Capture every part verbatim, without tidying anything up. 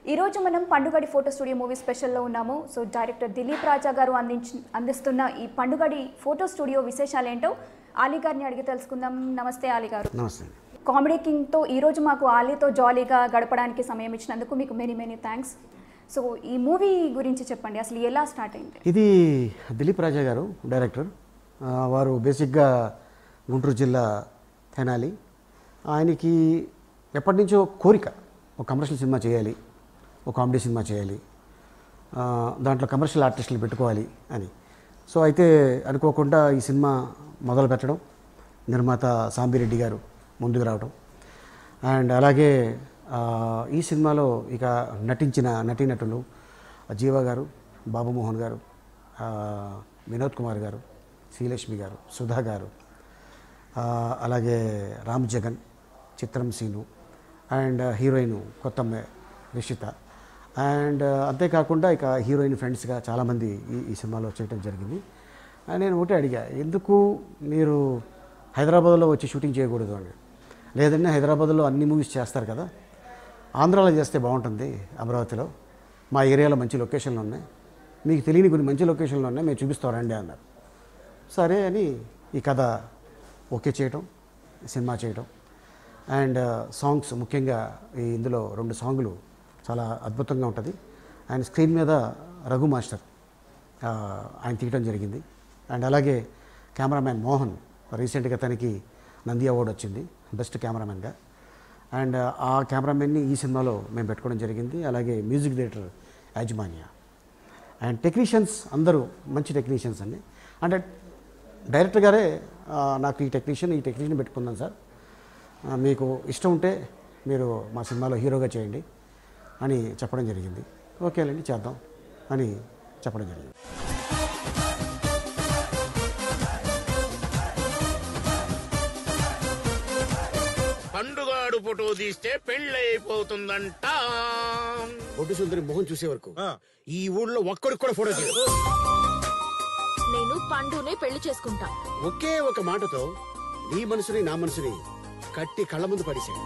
ఈరోజు మనం Pandugadi photo studio movie స్పెషల్లో ఉన్నాము. సో డైరెక్టర్ దిలీప్ రాజా గారు అందించి అందిస్తున్న ఈ పండుగడి ఫోటో స్టూడియో విశేషాలు ఏంటో ఆలీ గారిని అడిగి తెలుసుకుందాం. నమస్తే ఆలీ గారు. నమస్తే. కామెడీ కింగ్తో ఈరోజు మాకు ఆలీతో జాలీగా గడపడానికి సమయం ఇచ్చినందుకు మీకు మెనీ మెనీ థ్యాంక్స్. సో ఈ మూవీ గురించి చెప్పండి, అసలు ఎలా స్టార్ట్ అయింది? ఇది దిలీప్ రాజా గారు డైరెక్టర్. వారు బేసిక్గా గుంటూరు జిల్లా తెనాలి. ఆయనకి ఎప్పటి నుంచో కోరిక ఒక కమర్షియల్ సినిమా చేయాలి, ఒక కామెడీ సినిమా చేయాలి, దాంట్లో కమర్షియల్ ఆర్టిస్టులు పెట్టుకోవాలి అని. సో అయితే అనుకోకుండా ఈ సినిమా మొదలు పెట్టడం, నిర్మాత సాంబిరెడ్డి గారు ముందుకు రావడం, అండ్ అలాగే ఈ సినిమాలో ఇక నటించిన నటీనటులు జీవ గారు, బాబుమోహన్ గారు, వినోద్ కుమార్ గారు, శ్రీలక్ష్మి గారు, సుధా గారు, అలాగే రామ్ జగన్, చిత్రం సీను, అండ్ హీరోయిన్ కొత్తమ్మ రిషిత, అండ్ అంతేకాకుండా ఇక హీరోయిన్ ఫ్రెండ్స్గా చాలామంది ఈ ఈ సినిమాలో చేయడం జరిగింది. నేను ఒకటే అడిగా, ఎందుకు మీరు హైదరాబాద్లో వచ్చి షూటింగ్ చేయకూడదు అని. లేదంటే హైదరాబాద్లో అన్ని మూవీస్ చేస్తారు కదా, ఆంధ్రాలో చేస్తే బాగుంటుంది, అమరావతిలో మా ఏరియాలో మంచి లొకేషన్లు ఉన్నాయి, మీకు తెలియని కొన్ని మంచి లొకేషన్లు ఉన్నాయి, మేము చూపిస్తారండి అన్నారు. సరే అని ఈ కథ ఓకే చేయటం, సినిమా చేయటం, అండ్ సాంగ్స్ ముఖ్యంగా ఈ ఇందులో రెండు సాంగులు చాలా అద్భుతంగా ఉంటుంది. ఆయన స్క్రీన్ మీద రఘు మాస్టర్ ఆయన తీయటం జరిగింది. అండ్ అలాగే కెమెరామ్యాన్ మోహన్, రీసెంట్గా తనకి నంది అవార్డు వచ్చింది బెస్ట్ కెమెరామెన్గా. అండ్ ఆ కెమెరామెన్ని ఈ సినిమాలో మేము పెట్టుకోవడం జరిగింది. అలాగే మ్యూజిక్ డైరెక్టర్ యాజమాన్య అండ్ టెక్నీషియన్స్ అందరూ మంచి టెక్నీషియన్స్ అండి. అంటే డైరెక్టర్ గారే నాకు ఈ టెక్నీషియన్ ఈ టెక్నీషియన్ పెట్టుకున్నాను సార్, మీకు ఇష్టం ఉంటే మీరు మా సినిమాలో హీరోగా చేయండి అని చెప్పడం జరిగింది. ఓకేలేండి చేద్దాం అని చెప్పడం జరిగింది. పండుగాడు ఫోటో తీస్తే పెళ్ళైపోతుందంట. బొడ్డు సుందరి మొహం చూసే వరకు ఈ ఊళ్ళో ఒక్కడికి కూడా ఫోటో తీయదు. నేను పండునే పెళ్లి చేసుకుంటా. ఒకే ఒక మాటతో నీ మనసుని నా మనసుని కట్టి కళ్ళ ముందు పడేశాడు.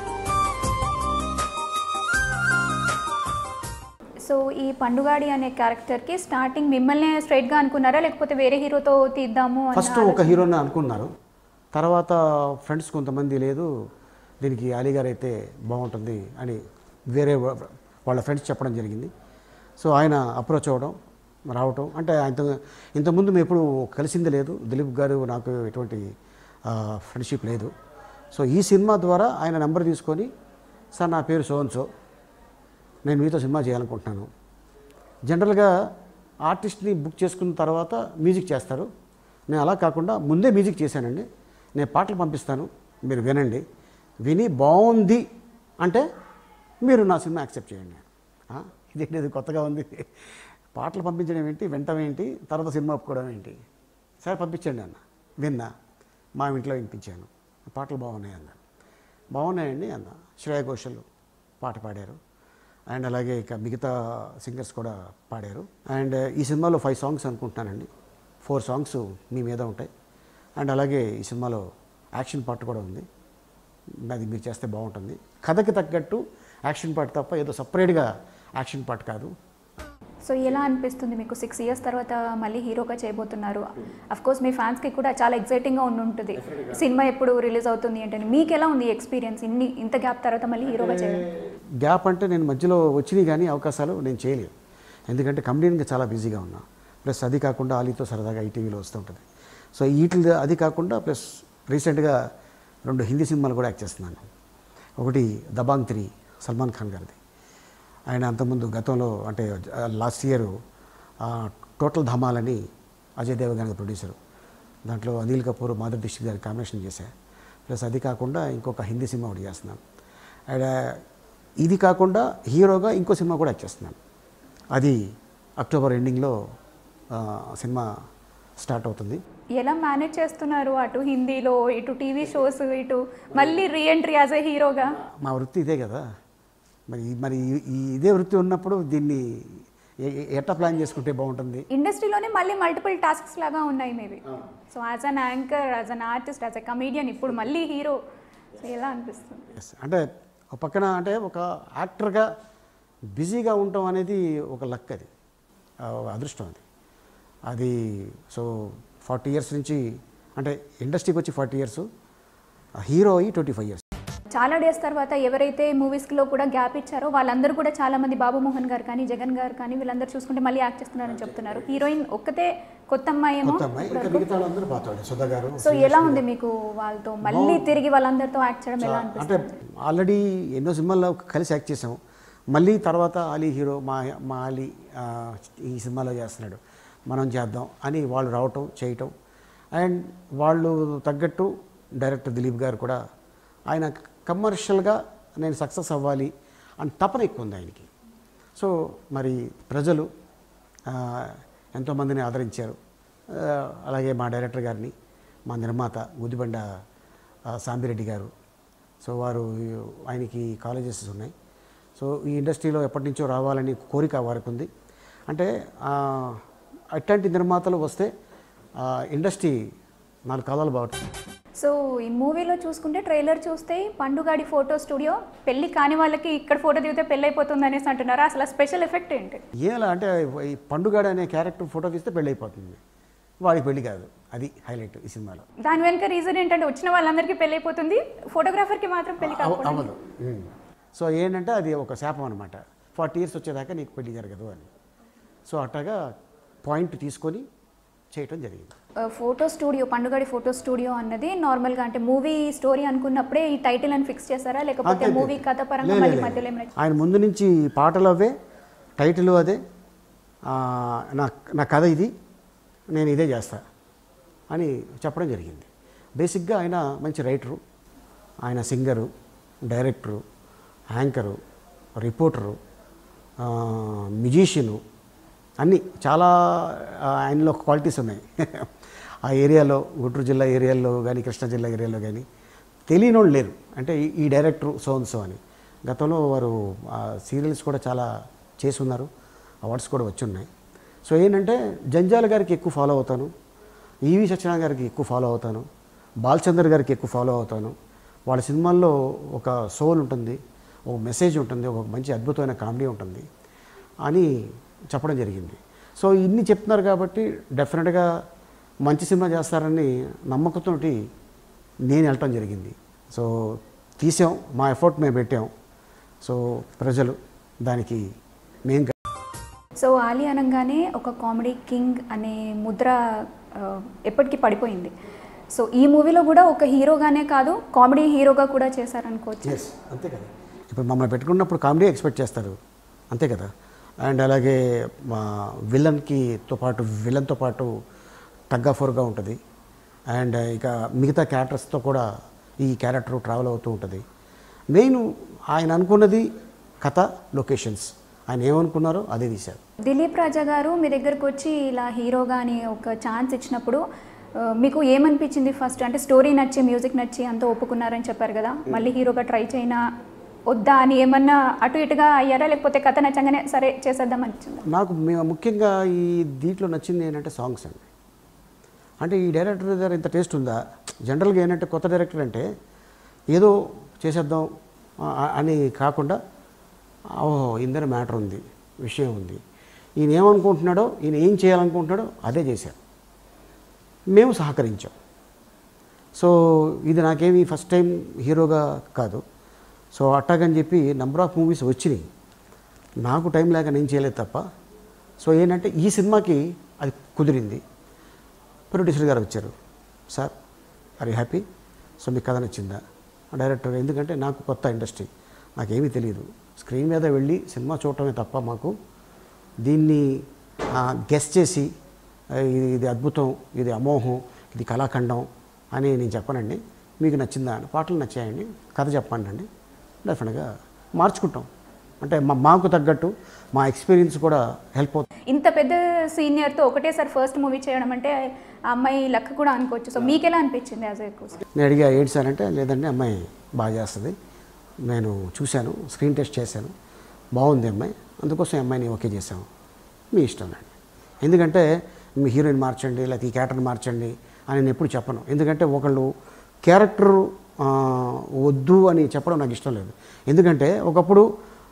సో ఈ పండుగాడి అనే క్యారెక్టర్కి స్టార్టింగ్ మిమ్మల్ని స్ట్రైట్గా అనుకున్నారా, లేకపోతే వేరే హీరోతో తీద్దాము? ఫస్ట్ ఒక హీరోని అనుకున్నారు, తర్వాత ఫ్రెండ్స్ కొంతమంది లేదు దీనికి ఆలీ గారు అయితే బాగుంటుంది అని వేరే వాళ్ళ ఫ్రెండ్స్ చెప్పడం జరిగింది. సో ఆయన అప్రోచ్ అవ్వడం రావటం, అంటే ఇంత ఇంతకుముందు మేము ఎప్పుడు కలిసింది లేదు, దిలీప్ గారు నాకు ఎటువంటి ఫ్రెండ్షిప్ లేదు. సో ఈ సినిమా ద్వారా ఆయన నెంబర్ తీసుకొని, సార్ నా పేరు సోన్సో, నేను మీతో సినిమా చేయాలనుకుంటున్నాను. జనరల్గా ఆర్టిస్ట్ని బుక్ చేసుకున్న తర్వాత మ్యూజిక్ చేస్తారు, నేను అలా కాకుండా ముందే మ్యూజిక్ చేశానండి, నేను పాటలు పంపిస్తాను, మీరు వినండి, విని బాగుంది అంటే మీరు నా సినిమా యాక్సెప్ట్ చేయండి. ఇదేంటి ఇది కొత్తగా ఉంది, పాటలు పంపించడం ఏంటి, వింటం ఏంటి, తర్వాత సినిమా ఒప్పుకోవడం ఏంటి, సరే పంపించండి అన్న. విన్నా, మా ఇంట్లో వినిపించాను, పాటలు బాగున్నాయి అన్న. బాగున్నాయండి అన్న. శ్రేయా ఘోషల్ పాట పాడారు, అండ్ అలాగే ఇక మిగతా సింగర్స్ కూడా పాడారు. అండ్ ఈ సినిమాలో ఫైవ్ సాంగ్స్ అనుకుంటున్నానండి, ఫోర్ సాంగ్స్ మీ మీద ఉంటాయి. అండ్ అలాగే ఈ సినిమాలో యాక్షన్ పార్ట్ కూడా ఉంది, అది మీరు చేస్తే బాగుంటుంది. కథకి తగ్గట్టు యాక్షన్ పార్ట్ తప్ప ఏదో సపరేట్గా యాక్షన్ పార్ట్ కాదు. సో ఎలా అనిపిస్తుంది మీకు, సిక్స్ ఇయర్స్ తర్వాత మళ్ళీ హీరోగా చేయబోతున్నారు? అఫ్కోర్స్ మీ ఫ్యాన్స్కి కూడా చాలా ఎక్సైటింగ్గా ఉండి ఉంటుంది, సినిమా ఎప్పుడు రిలీజ్ అవుతుంది ఏంటని. మీకు ఎలా ఉంది ఎక్స్పీరియన్స్, ఇన్ని ఇంత గ్యాప్ తర్వాత మళ్ళీ హీరోగా చేయడం? గ్యాప్ అంటే నేను మధ్యలో వచ్చినాయి కానీ అవకాశాలు నేను చేయలేదు, ఎందుకంటే కమెడియన్గా చాలా బిజీగా ఉన్నా. ప్లస్ అది కాకుండా ఆలీతో సరదాగా ఈటీవీలో వస్తుంటుంది. సో వీటి అది కాకుండా ప్లస్ రీసెంట్గా రెండు హిందీ సినిమాలు కూడా యాక్ట్ చేస్తున్నాను. ఒకటి దబాంగ్ త్రీ, సల్మాన్ ఖాన్ గారిది. ఆయన అంతకుముందు గతంలో అంటే లాస్ట్ ఇయర్ టోటల్ ధమాలని అజయ్ దేవగన్ ప్రొడ్యూసరు, దాంట్లో అనిల్ కపూర్, మాధురి దీక్షిత్ గారి కాంబినేషన్ చేశాను. ప్లస్ అది కాకుండా ఇంకొక హిందీ సినిమా ఒకటి చేస్తున్నాను. అండ్ ఇది కాకుండా హీరోగా ఇంకో సినిమా కూడా యాక్ట్ చేస్తున్నాను, అది అక్టోబర్ ఎండింగ్లో సినిమా స్టార్ట్ అవుతుంది. ఎలా మేనేజ్ చేస్తున్నారు, అటు హిందీలో ఇటు టీవీ షోస్, ఇటు మళ్ళీ రీఎంట్రీ యాజ్ ఏ హీరోగా? మా వృత్తి ఇదే కదా మరి, మరి ఈ ఇదే వృత్తి ఉన్నప్పుడు దీన్ని ఎట్లా ప్లాన్ చేసుకుంటే బాగుంటుంది? ఇండస్ట్రీలోనే మళ్ళీ మల్టిపుల్ టాస్క్స్ లాగా ఉన్నాయి maybe. So as an anchor, as an artist, as a comedian, ఇప్పుడు మళ్ళీ హీరో, సో ఎలా అనిపిస్తుంది? అంటే ఒక పక్కన అంటే ఒక యాక్టర్గా బిజీగా ఉండటం అనేది ఒక లక్, అది ఒక అదృష్టం. అది అది సో ఫార్టీ ఇయర్స్ నుంచి, అంటే ఇండస్ట్రీకి వచ్చి ఫార్టీ ఇయర్స్, హీరో అయ్యి ట్వంటీ ఫైవ్ ఇయర్స్. చాలా డేస్ తర్వాత ఎవరైతే మూవీస్లో కూడా గ్యాప్ ఇచ్చారో వాళ్ళందరూ కూడా చాలా మంది, బాబు మోహన్ గారు కానీ జగన్ గారు కానీ వీళ్ళందరూ చూసుకుంటే మళ్ళీ యాక్ట్ చేస్తున్నారని చెప్తున్నారు. హీరోయిన్ ఒక్కతే కొత్త అమ్మాయి ఏమో. సుధా గారు. సో ఎలా ఉంది మీకు వాళ్ళతో మళ్ళీ తిరిగి వాళ్ళందరితో యాక్ట్ చేయడం ఎలా అంటే అనిపిస్తుంది? ఆల్రెడీ ఎన్నో సినిమాల్లో కలిసి యాక్ట్ చేసాము. మళ్ళీ తర్వాత అలీ హీరో, మా మా అలీ ఈ సినిమాలో చేస్తున్నాడు, మనం చేద్దాం అని వాళ్ళు రావటం చేయటం. అండ్ వాళ్ళు తగ్గట్టు డైరెక్టర్ దిలీప్ గారు కూడా ఆయన కమర్షియల్గా నేను సక్సెస్ అవ్వాలి అని తపన ఎక్కువ ఉంది ఆయనకి. సో మరి ప్రజలు ఎంతోమందిని ఆదరించారు. అలాగే మా డైరెక్టర్ గారిని, మా నిర్మాత గుదిబండ సాంబిరెడ్డి గారు. సో వారు, ఆయనకి కాలేజెస్ ఉన్నాయి. సో ఈ ఇండస్ట్రీలో ఎప్పటి నుంచో రావాలని కోరిక వారికి ఉంది. అంటే అట్లాంటి నిర్మాతలు వస్తే ఇండస్ట్రీ నాలుగు కాలాలు బాగుంటుంది. సో ఈ మూవీలో చూసుకుంటే ట్రైలర్ చూస్తే పండుగాడి ఫోటో స్టూడియో, పెళ్లి కాని వాళ్ళకి ఇక్కడ ఫోటో దిగితే పెళ్ళి అయిపోతుంది అనేసి అంటున్నారు. అసలు స్పెషల్ ఎఫెక్ట్ ఏంటి? ఎలా అంటే ఈ పండుగాడు అనే క్యారెక్టర్ ఫోటో తీస్తే పెళ్ళి అయిపోతుంది, వాడికి పెళ్లి కాదు. అది హైలైట్ ఈ సినిమాలో. దాని వెనుక రీజన్ ఏంటంటే వచ్చిన వాళ్ళందరికీ పెళ్ళి అయిపోతుంది, ఫోటోగ్రాఫర్కి మాత్రం పెళ్లి కాదు. అవ్వదు. సో ఏంటంటే అది ఒక శాపం అనమాట. ఫార్టీ ఇయర్స్ వచ్చేదాకా నీకు పెళ్లి జరగదు అని. సో అట్లాగా పాయింట్ తీసుకొని చేయటం జరిగింది. Photo studio, Pandugadi photo studio అన్నది నార్మల్గా అంటే మూవీ స్టోరీ అనుకున్నప్పుడే ఈ టైటిల్ అని ఫిక్స్ చేశారా, లేకపోతే మూవీ కథ పరంగా మళ్ళీ మధ్యలో ఏమైనా? ఆయన ముందు నుంచి పాటలు అవే, టైటిల్ అదే, నా నా కథ ఇది, నేను ఇదే చేస్తా అని చెప్పడం జరిగింది. బేసిక్గా ఆయన మంచి రైటరు, ఆయన singer, director, anchor, reporter, musician, అన్నీ చాలా ఆయనలో క్వాలిటీస్ ఉన్నాయి. ఆ ఏరియాలో, గుంటూరు జిల్లా ఏరియాలో కానీ, కృష్ణా జిల్లా ఏరియాలో కానీ తెలియని వాళ్ళు లేరు. అంటే ఈ డైరెక్టరు సోన్సో అని. గతంలో వారు సీరియల్స్ కూడా చాలా చేసి ఉన్నారు, అవార్డ్స్ కూడా వచ్చి ఉన్నాయి. సో ఏంటంటే జంజాల గారికి ఎక్కువ ఫాలో అవుతాను, ఈవి సత్యనారాయణ గారికి ఎక్కువ ఫాలో అవుతాను, బాలచందర్ గారికి ఎక్కువ ఫాలో అవుతాను. వాళ్ళ సినిమాల్లో ఒక సోల్ ఉంటుంది, ఒక మెసేజ్ ఉంటుంది, ఒక మంచి అద్భుతమైన కామెడీ ఉంటుంది అని చెప్పడం జరిగింది. సో ఇన్ని చెప్తున్నారు కాబట్టి డెఫినెట్గా మంచి సినిమా చేస్తారని నమ్మకంతో నేను వెళ్ళటం జరిగింది. సో తీసాం, మా ఎఫర్ట్ మేము పెట్టాం. సో ప్రజలు దానికి మేము. సో ఆలీ అనగానే ఒక కామెడీ కింగ్ అనే ముద్ర ఎప్పటికీ పడిపోయింది. సో ఈ మూవీలో కూడా ఒక హీరోగానే కాదు, కామెడీ హీరోగా కూడా చేశారనుకోవచ్చు. ఎస్, అంతే కదా. ఇప్పుడు మమ్మల్ని పెట్టుకున్నప్పుడు కామెడీ ఎక్స్పెక్ట్ చేస్తారు, అంతే కదా. అండ్ అలాగే మా విలన్కితో పాటు విలన్తో పాటు టగ్ ఆఫ్ వార్గా ఉంటుంది. అండ్ ఇక మిగతా క్యారెక్టర్స్తో కూడా ఈ క్యారెక్టర్ ట్రావెల్ అవుతూ ఉంటుంది. మెయిన్ ఆయన అనుకున్నది కథ, లొకేషన్స్, ఆయన ఏమనుకున్నారో అదే తీశారు. దిలీప్ రాజా గారు మీ దగ్గరకు వచ్చి ఇలా హీరోగా అని ఒక ఛాన్స్ ఇచ్చినప్పుడు మీకు ఏమనిపించింది ఫస్ట్? అంటే స్టోరీ నచ్చి, మ్యూజిక్ నచ్చి అంతా ఒప్పుకున్నారని చెప్పారు కదా, మళ్ళీ హీరోగా ట్రై చేయనా వద్దా అని ఏమన్నా అటు ఇటుగా అయ్యారా, లేకపోతే కథ నచ్చంగానే సరే చేసేద్దాం అనిపించింది? నాకు ముఖ్యంగా ఈ దీంట్లో నచ్చింది ఏంటంటే సాంగ్స్ అండి. అంటే ఈ డైరెక్టర్ దగ్గర ఇంత టేస్ట్ ఉందా? జనరల్గా ఏంటంటే కొత్త డైరెక్టర్ అంటే ఏదో చేసేద్దాం అని కాకుండా, ఓహో ఇందరూ మ్యాటర్ ఉంది, విషయం ఉంది, ఈయన ఏమనుకుంటున్నాడో, ఈయన ఏం చేయాలనుకుంటున్నాడో అదే చేశారు. మేము సహకరించాం. సో ఇది నాకేమి ఫస్ట్ టైం హీరోగా కాదు. సో అట్టాగని చెప్పి నెంబర్ ఆఫ్ మూవీస్ వచ్చినాయి, నాకు టైం లేక నేను చేయలేదు తప్ప. సో ఏంటంటే ఈ సినిమాకి అది కుదిరింది. ప్రొడ్యూసర్ గారు వచ్చారు, sir are you happy? So మీకు కథ నచ్చిందా? డైరెక్టర్, ఎందుకంటే నాకు కొత్త ఇండస్ట్రీ, నాకేమీ తెలియదు, స్క్రీన్ మీద వెళ్ళి సినిమా చూడటమే తప్ప మాకు దీన్ని గెస్ చేసి ఇది అద్భుతం, ఇది అమోహం, ఇది కళాఖండం అని నేను చెప్పనండి. మీకు నచ్చిందా అని, పాటలు నచ్చాయండి, కథ చెప్పండి అండి, డెఫినెట్గా మార్చుకుంటాం. అంటే మా మాకు తగ్గట్టు మా ఎక్స్పీరియన్స్ కూడా హెల్ప్ అవుతుంది. ఇంత పెద్ద సీనియర్తో ఒకటేసారి ఫస్ట్ మూవీ చేయడం అంటే ఆ అమ్మాయి లక్ కూడా అనుకోవచ్చు. సో మీకు ఎలా అనిపించింది యాజ్ ఏ కోచ్? నేను అడిగా ఏంటి సార్ అంటే, లేదండి అమ్మాయి బాగా చేస్తుంది, నేను చూశాను, స్క్రీన్ టెస్ట్ చేశాను, బాగుంది అమ్మాయి, అందుకోసం అమ్మాయిని ఓకే చేసాము, మీ ఇష్టం అండి. ఎందుకంటే మీ హీరోయిన్ మార్చండి లేకపోతే ఈ క్యారెక్టర్ని మార్చండి అని నేను ఎప్పుడు చెప్పను. ఎందుకంటే ఒకళ్ళు క్యారెక్టర్ వద్దు అని చెప్పడం నాకు ఇష్టం లేదు. ఎందుకంటే ఒకప్పుడు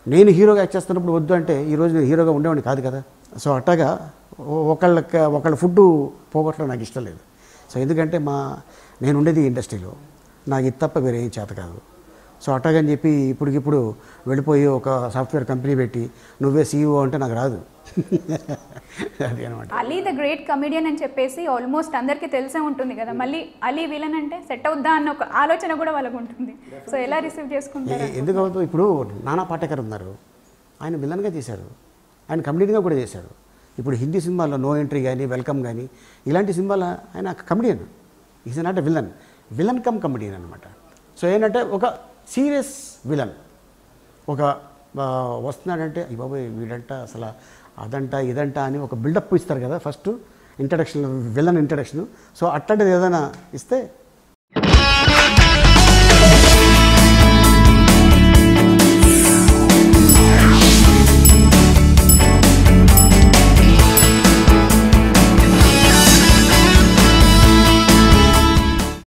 నేను హీరోగా యాక్ట్ చేస్తున్నప్పుడు వద్దు అంటే ఈరోజు నేను హీరోగా ఉండేవాడిని కాదు కదా. సో అట్టాగా ఒకళ్ళకి ఒకళ్ళ ఫుడ్ పోగొట్టడం నాకు ఇష్టం లేదు. సో ఎందుకంటే మా నేను ఉండేది ఇండస్ట్రీలో, నాకు ఇది తప్ప వేరే ఏం చేత కాదు. సో అట్టాగని చెప్పి ఇప్పటికిప్పుడు వెళ్ళిపోయి ఒక సాఫ్ట్వేర్ కంపెనీ పెట్టి నువ్వే సీఈఓ అంటే నాకు రాదు. అది అనమాట. అలీ ద గ్రేట్ కమెడియన్ అని చెప్పేసి ఆల్మోస్ట్ అందరికీ తెలిసే ఉంటుంది కదా, మళ్ళీ అలీ విలన్ అంటే సెట్ అవుద్దా అన్న ఒక ఆలోచన కూడా వాళ్ళకు ఉంటుంది. సో ఎలా రిసీవ్ చేసుకుంటారు? ఎందుకు అవుతుంది, ఇప్పుడు నానా పాటేకర్ ఉన్నారు, ఆయన విలన్గా చేశారు, ఆయన కమెడియన్గా కూడా చేశారు. ఇప్పుడు హిందీ సినిమాల్లో నో ఎంట్రీ కానీ వెల్కమ్ కానీ ఇలాంటి సినిమాలు ఆయన comedian, is not a villain, villain cum comedian అనమాట. సో ఏంటంటే ఒక సీరియస్ విలన్ ఒక వస్తున్నాడంటే ఈ బాబోయ్ వీడంట అసలు అదంట ఇదంట అని ఒక బిల్డప్ ఇస్తారు కదా first introduction, villain introduction. So అట్లాంటిది ఏదైనా ఇస్తే